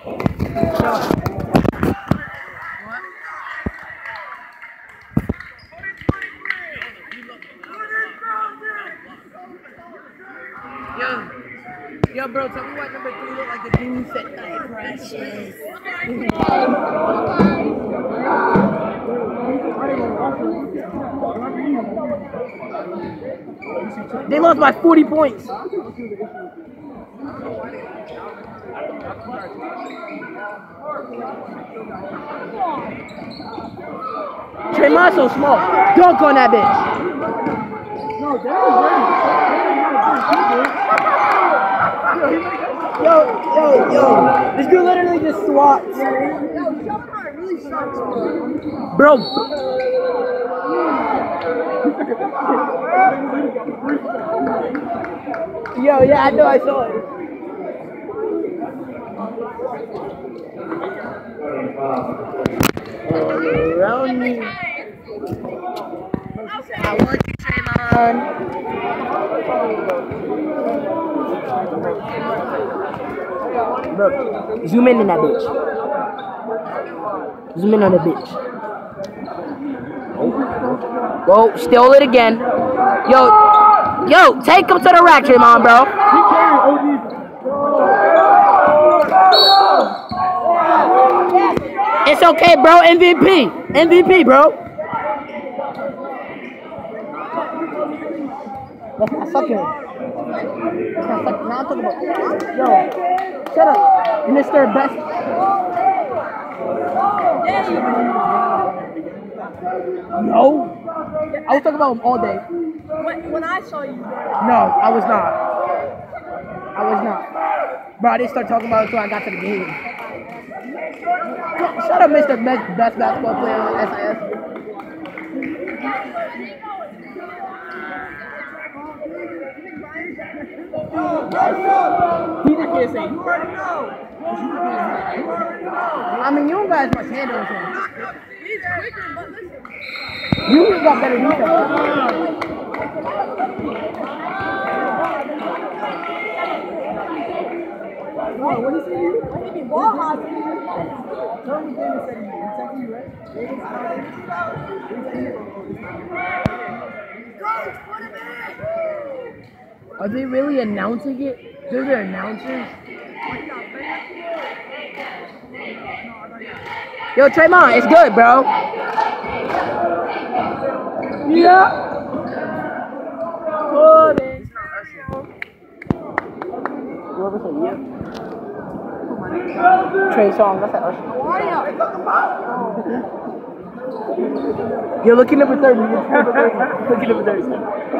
Yo, bro, tell me what number 3 look like the dude said, "Night Precious." They lost by 40 points. Traymon's so small. Dunk on that bitch. Yo. This dude literally just swats. Bro. Yo, yeah, I know, I saw it. Around me. I want you, Traymon. Bro, zoom in that bitch. Zoom in on the bitch. Whoa, stole it again. Yo, take him to the rack, Traymon, bro. It's okay, bro. MVP, bro. That's not sucking. Now I'm talking about. Yo, shut up, Mr. Best. No, I was talking about him all day. When I saw you. No, I was not. Bro, I didn't start talking about it until I got to the game. Shut up, Mr. Best basketball player on SIS. He just can't say, you already know. I mean, you don't got as much handle as him. He's quicker, but listen. You just got better defense. What is it? I think he ball hopping. Tell me David said he texted you, right? Coach, put him in. Are they really announcing it? They're the announcers? Yo, Traymon, it's good, bro. Yeah. Whoever said yeah. Trey Songz, that's that Usher. Yo, look at number 30. Look at number 30.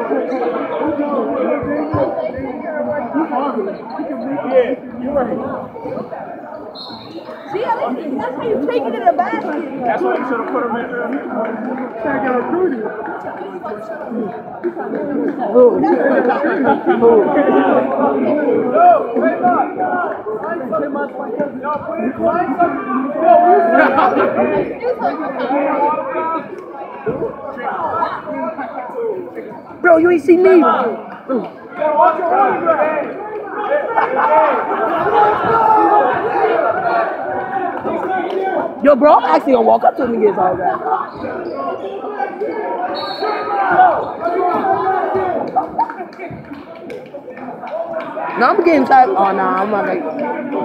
Yeah, you're right. See, that's how you take it in the basket. That's why you should have put him in there. Trying to get recruited. Bro, you ain't seen me. Yo, bro, I'm actually gonna walk up to him and get his autograph. No, I'm getting tired. Oh, nah, I'm not like.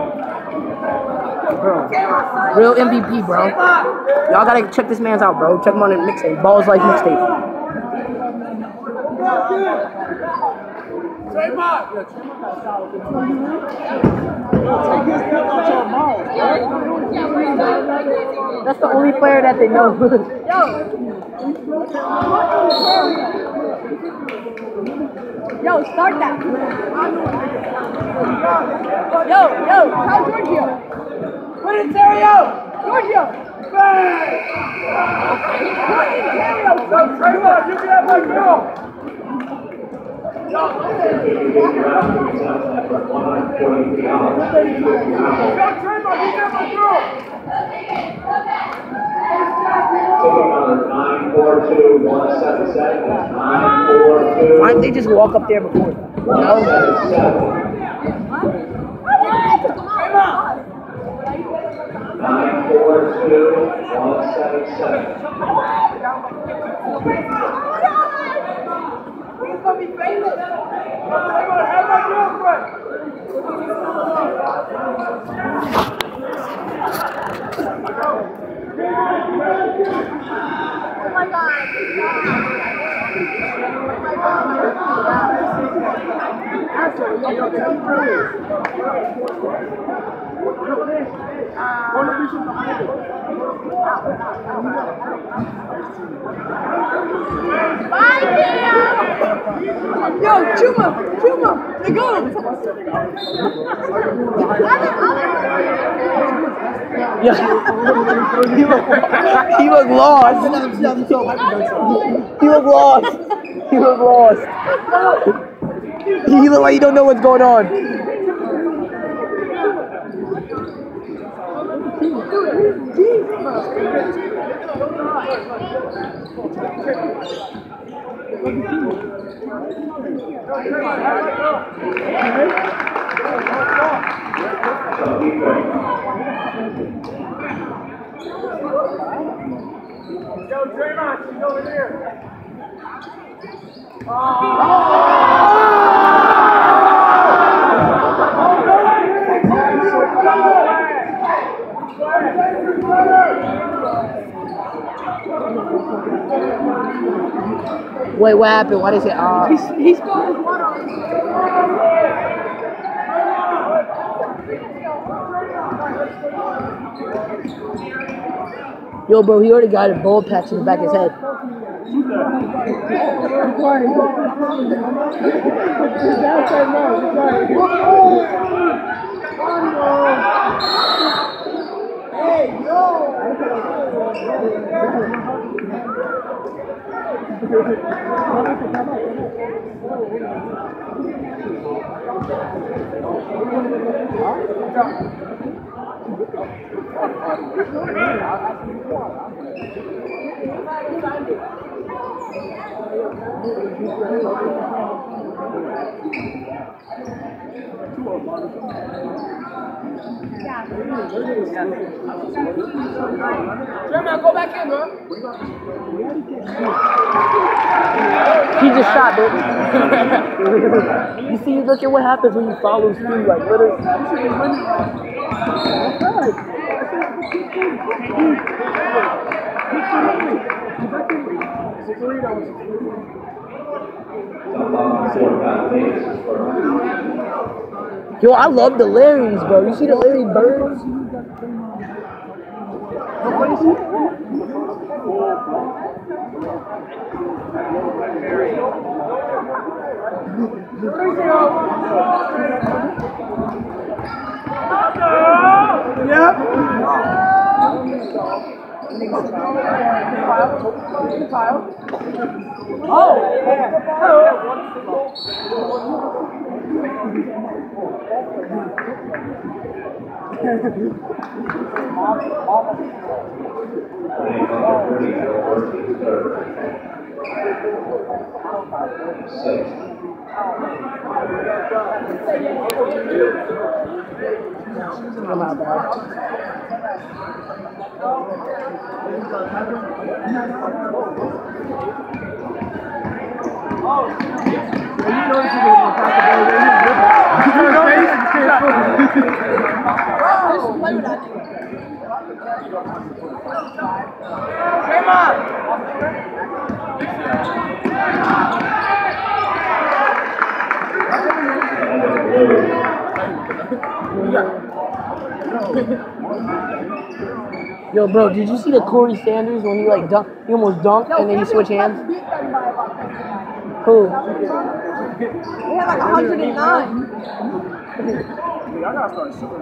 Bro, real MVP, bro. Y'all gotta check this man's out, bro. Check him on the mixtape. Balls Like mixtape. That's the only player that they know. Yo, start that. Yo, tell Giorgio. Put it, Terrio! Giorgio. Traymon, you can have my girl. Why didn't they just walk up there before? No. He's gonna be famous. Oh my God. Yo, Chuma, they go. Yeah. He looked lost. He looked lost. He looked lost. He looked like he don't know what's going on. Yo, Draymond, she's over there. Wait, what happened? Why did he say, He spilled his water on me. Yo, bro, he already got a bald patch in the back of his head. Draymond, go back in, bro. He just shot, baby. You see, look at what happens when you follow through, like, literally. Yo, I love the Larrys, bro. You see the Larry Birds? I'm out, bad. Yo, bro, did you see the Corey Sanders when he like dunked? He almost dunked and then he switched hands. Who? They had like 109. I gotta start shooting.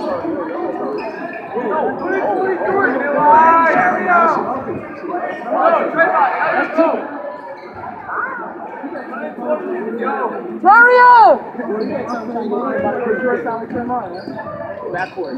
Mario! Backcourt.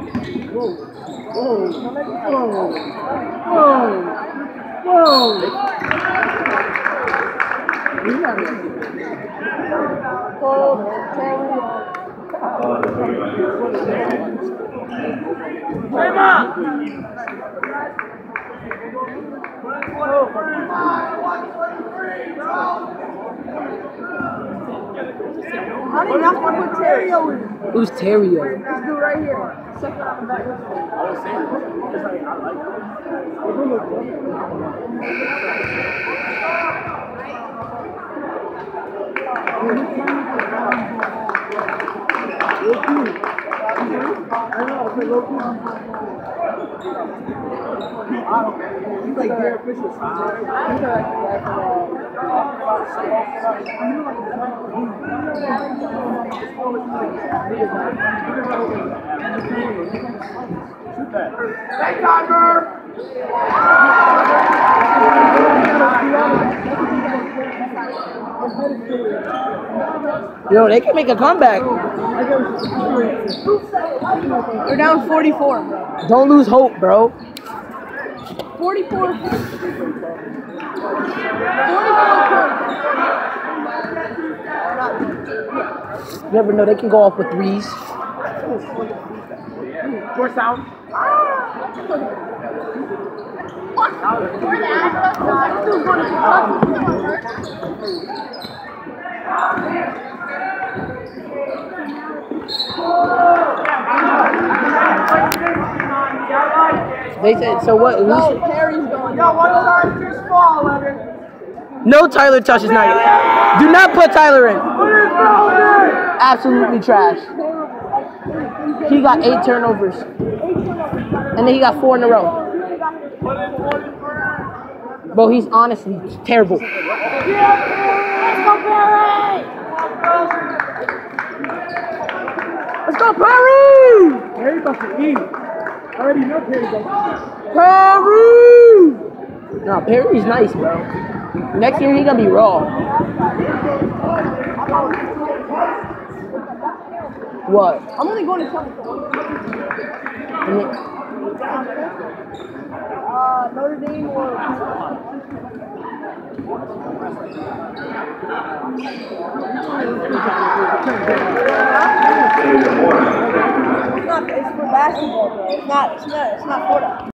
I think that's what put Terrio in. Who's Terrio? This dude right here. Second on the back. He's like Derek Fisher. Hey, Tiger! Yo, they can make a comeback. They're down 44, bro. Don't lose hope, bro. 44. 44 You never know, they can go off with threes. Force out. They said, so what? No, Perry's going. Yo, one size too small, Leonard. No Tyler touches not. Do not put Tyler in. Put his ball in. Absolutely trash. He got 8 turnovers. And then he got 4 in a row. Bro, he's honestly terrible. Let's go, Perry! Let's go, Perry! Perry about to eat. I already know Perry about Perry! Nah, Perry's nice, bro. Next year, he gonna be raw. What? I'm only going to Notre Dame or it's for basketball, bro. It's not for that.